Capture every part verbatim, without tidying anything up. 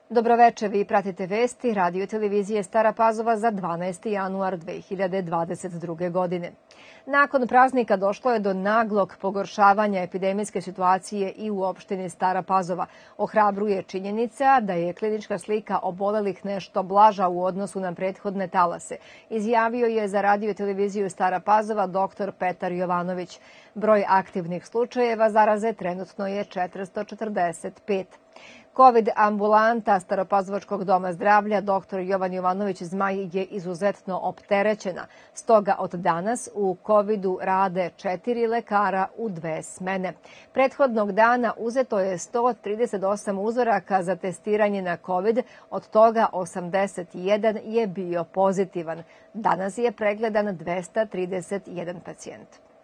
Dobroveče, vi pratite vesti radio televizije Stara Pazova za dvanaesti januar dve hiljade dvadeset druge. godine. Nakon praznika došlo je do naglog pogoršavanja epidemijske situacije i u opštini Stara Pazova. Ohrabruje činjenica da je klinička slika obolelih nešto blaža u odnosu na prethodne talase, izjavio je za radio televiziju Stara Pazova doktor Petar Jovanović. Broj aktivnih slučajeva zaraze trenutno je četiristo četrdeset pet. Kovid ambulanta Staropazovačkog doma zdravlja doktor Jovan Jovanović Zmaj je izuzetno opterećena. Stoga od danas u Covidu rade četiri lekara u dve smene. Prethodnog dana uzeto je sto trideset osam uzoraka za testiranje na Covid, od toga osamdeset jedan je bio pozitivan. Danas je pregledan dvesta trideset jedan pacijent.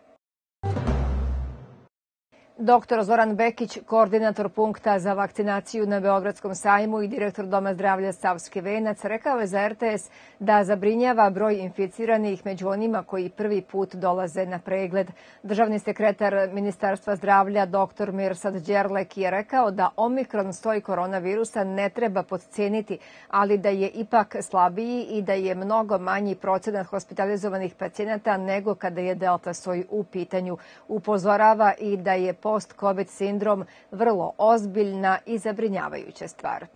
Doktor Zoran Bekić, koordinator punkta za vakcinaciju na Beogradskom sajmu i direktor Doma zdravlja Savski Venac, rekao je za er te es da zabrinjava broj inficiranih među onima koji prvi put dolaze na pregled. Državni sekretar Ministarstva zdravlja doktor Mirsad Đerlek je rekao da omikron soj koronavirusa ne treba potceniti, ali da je ipak slabiji i da je mnogo manji procenat hospitalizovanih pacijenata nego kada je delta soj u pitanju. Upozorava i da je post-Covid sindrom vrlo ozbiljna i zabrinjavajuća stvar.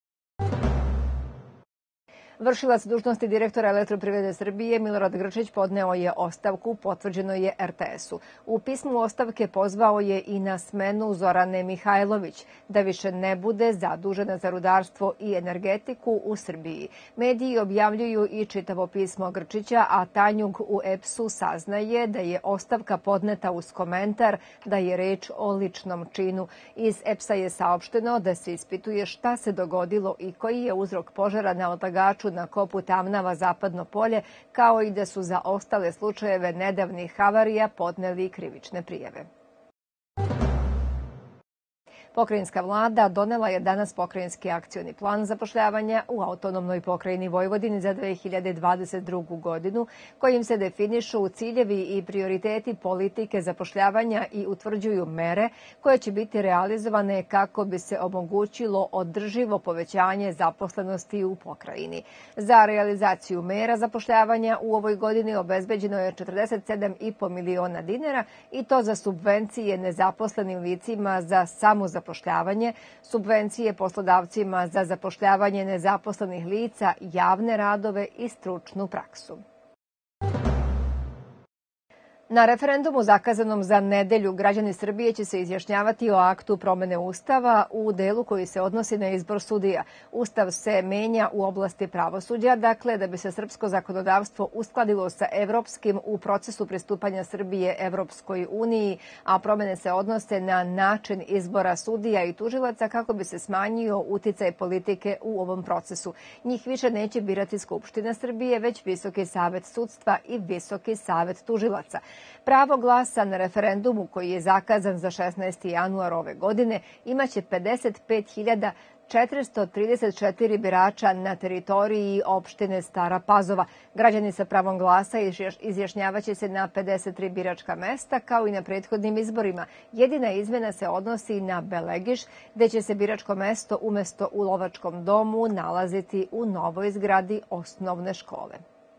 Vršilac dužnosti direktora Elektroprivrede Srbije Milorad Grčić podneo je ostavku, potvrđeno je er te esu. U pismu ostavke pozvao je i na smenu Zorane Mihajlović, da više ne bude zadužena za rudarstvo i energetiku u Srbiji. Mediji objavljuju i čitavo pismo Grčića, a Tanjug u e pe su saznaje da je ostavka podneta uz komentar da je reč o ličnom činu. Iz e pe sa je saopšteno da se ispituje šta se dogodilo i koji je uzrok požara na odlagaču na kopu Tamnava Zapadno polje, kao i da su za ostale slučajeve nedavnih havarija podneli krivične prijave. Pokrajinska vlada donela je danas pokrajinski akcioni plan zapošljavanja u autonomnoj pokrajini Vojvodini za dve hiljade dvadeset drugu. godinu, kojim se definišu ciljevi i prioriteti politike zapošljavanja i utvrđuju mere koje će biti realizovane kako bi se omogućilo održivo povećanje zaposlenosti u pokrajini. Za realizaciju mera zapošljavanja u ovoj godini obezbeđeno je četrdeset sedam i po miliona dinara i to za subvencije nezaposlenim licima za samozapošljavanje, zapošljavanje, subvencije poslodavcima za zapošljavanje nezaposlenih lica, javne radove i stručnu praksu. Na referendumu zakazanom za nedelju građani Srbije će se izjašnjavati o aktu promene Ustava u delu koji se odnosi na izbor sudija. Ustav se menja u oblasti pravosuđa, dakle da bi se srpsko zakonodavstvo uskladilo sa evropskim u procesu pristupanja Srbije Evropskoj uniji, a promene se odnose na način izbora sudija i tužilaca kako bi se smanjio uticaj politike u ovom procesu. Njih više neće birati Skupština Srbije, već Visoki savet sudstva i Visoki savet tužilaca. Pravo glasa na referendumu koji je zakazan za šesnaesti januar ove godine imaće pedeset pet hiljada četiristo trideset četiri birača na teritoriji opštine Stara Pazova. Građani sa pravom glasa izjašnjavaće se na pedeset tri biračka mesta kao i na prethodnim izborima. Jedina izmena se odnosi na Belegiš, gde će se biračko mesto umesto u Lovačkom domu nalaziti u novoj zgradi osnovne škole.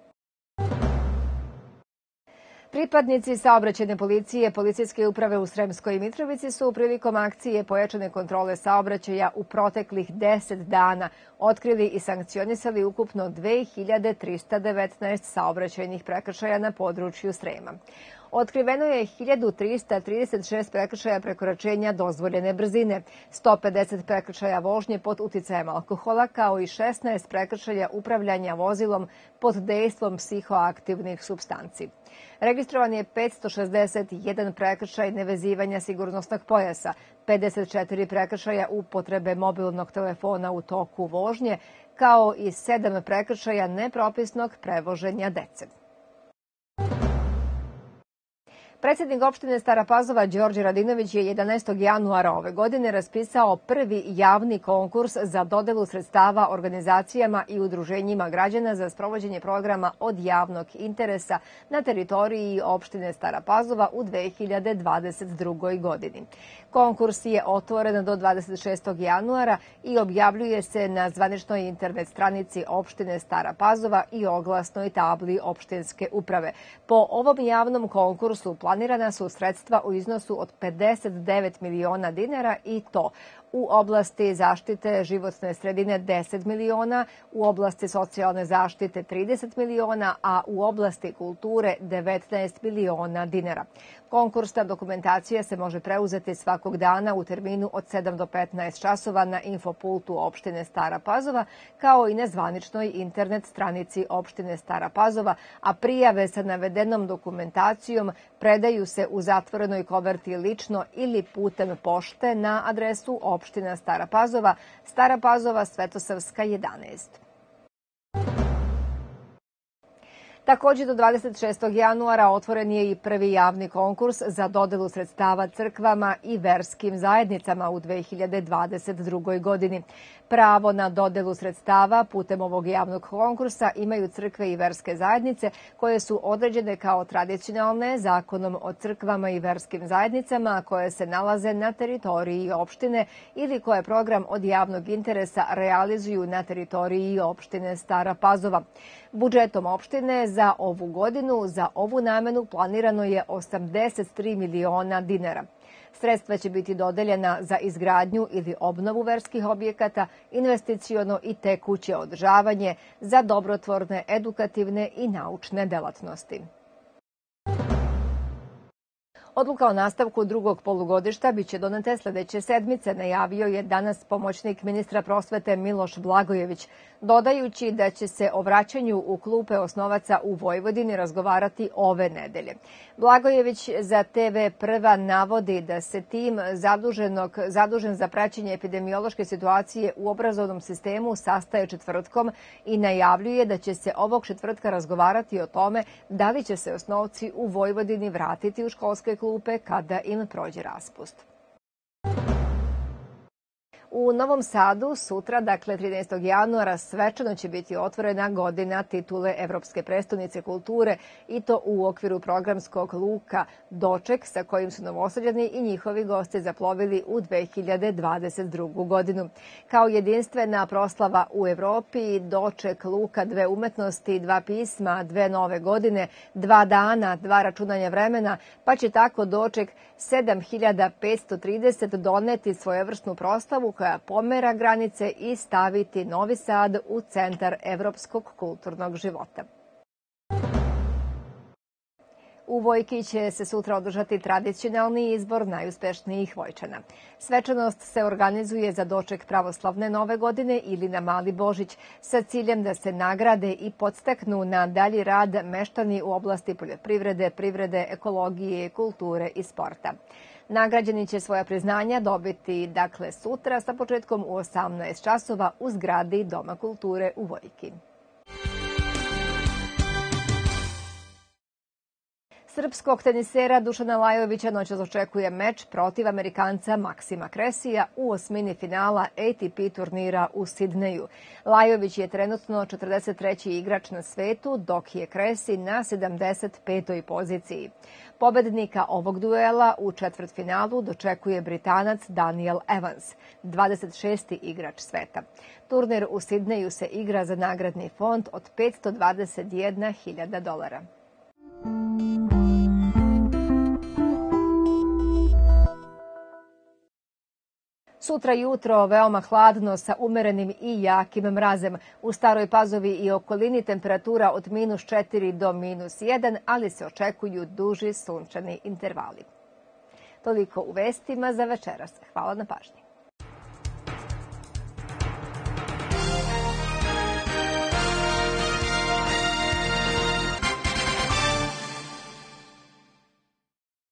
Pripadnici saobraćajne policije Policijske uprave u Sremskoj Mitrovici su prilikom akcije pojačane kontrole saobraćaja u proteklih deset dana otkrili i sankcionisali ukupno dve hiljade trista devetnaest saobraćajnih prekršaja na području Srema. Otkriveno je hiljadu trista trideset šest prekršaja prekoračenja dozvoljene brzine, sto pedeset prekršaja vožnje pod uticajem alkohola, kao i šesnaest prekršaja upravljanja vozilom pod dejstvom psihoaktivnih supstanci. Registrovan je petsto šezdeset jedan prekršaj nevezivanja sigurnosnog pojasa, pedeset četiri prekršaja upotrebe mobilnog telefona u toku vožnje, kao i sedam prekršaja nepropisnog prevoženja dece. Predsjednik opštine Stara Pazova Đorđe Radinović je jedanaestog januara ove godine raspisao prvi javni konkurs za dodelu sredstava organizacijama i udruženjima građana za sprovođenje programa od javnog interesa na teritoriji opštine Stara Pazova u dve hiljade dvadeset drugoj. godini. Konkurs je otvoren do dvadeset šestog januara i objavljuje se na zvaničnoj internet stranici opštine Stara Pazova i oglasnoj tabli opštinske uprave. Po ovom javnom konkursu planirana su sredstva u iznosu od pedeset devet miliona dinara i to u oblasti zaštite životne sredine deset miliona, u oblasti socijalne zaštite trideset miliona, a u oblasti kulture devetnaest miliona dinara. Konkursna dokumentacija se može preuzeti svakog dana u terminu od sedam do petnaest časova na infopultu opštine Stara Pazova, kao i na zvaničnoj internet stranici opštine Stara Pazova, a prijave sa navedenom dokumentacijom predaju se u zatvorenoj koverti lično ili putem pošte na adresu opština Stara Pazova, Stara Pazova, Svetosavska jedanaest. Takođe, do dvadeset šestog januara otvoren je i prvi javni konkurs za dodelu sredstava crkvama i verskim zajednicama u dve hiljade dvadeset drugoj. godini. Pravo na dodelu sredstava putem ovog javnog konkursa imaju crkve i verske zajednice koje su određene kao tradicionalne zakonom o crkvama i verskim zajednicama koje se nalaze na teritoriji opštine ili koje program od javnog interesa realizuju na teritoriji opštine Stara Pazova. Budžetom opštine za ovu godinu za ovu namenu planirano je osamdeset tri miliona dinara. Sredstva će biti dodeljena za izgradnju ili obnovu verskih objekata, investiciono i tekuće održavanje, za dobrotvorne, edukativne i naučne delatnosti. Odluka o nastavku drugog polugodišta biće donete sledeće sedmice, najavio je danas pomoćnik ministra prosvete Miloš Blagojević, dodajući da će se o vraćanju u klupe osnovaca u Vojvodini razgovarati ove nedelje. Blagojević za te ve Prva navodi da se tim zaduženog, zadužen za praćenje epidemiološke situacije u obrazovnom sistemu sastaje četvrtkom i najavljuje da će se ovog četvrtka razgovarati o tome da li će se osnovci u Vojvodini vratiti u školske klupe kada im prođe raspust. U Novom Sadu sutra, dakle trinaestog januara, svečano će biti otvorena godina titule Evropske prestonice kulture i to u okviru programskog luka Doček sa kojim su Novosađani i njihovi gosti zaplovili u dve hiljade dvadeset drugu. godinu. Kao jedinstvena proslava u Evropi, Doček luka dve umetnosti, dva pisma, dve nove godine, dva dana, dva računanja vremena, pa će tako Doček sedam hiljada petsto trideset doneti svojevrsnu proslavu koja pomera granice i staviti Novi Sad u centar evropskog kulturnog života. U Vojki će se sutra održati tradicionalni izbor najuspešnijih Vojčana. Svečanost se organizuje za doček pravoslavne nove godine ili na Mali Božić sa ciljem da se nagrade i podstaknu na dalji rad meštani u oblasti poljoprivrede, privrede, ekologije, kulture i sporta. Nagrađeni će svoja priznanja dobiti dakle sutra sa početkom u osamnaest časova u zgradi Doma kulture u Vojki. Srpskog tenisera Dušana Lajovića noćas očekuje meč protiv Amerikanca Maksima Kresija u osmini finala A T P turnira u Sidneju. Lajović je trenutno četrdeset treći igrač na svetu, dok je Kresi na sedamdeset petoj poziciji. Pobednika ovog duela u četvrtfinalu dočekuje Britanac Daniel Evans, dvadeset šesti igrač sveta. Turnir u Sidneju se igra za nagradni fond od petsto dvadeset jedna hiljada dolara. Sutra jutro veoma hladno sa umerenim i jakim mrazem. U Staroj Pazovi i okolini temperatura od minus četiri do minus jedan, ali se očekuju duži sunčani intervali. Toliko u vestima za večeras. Hvala na pažnji.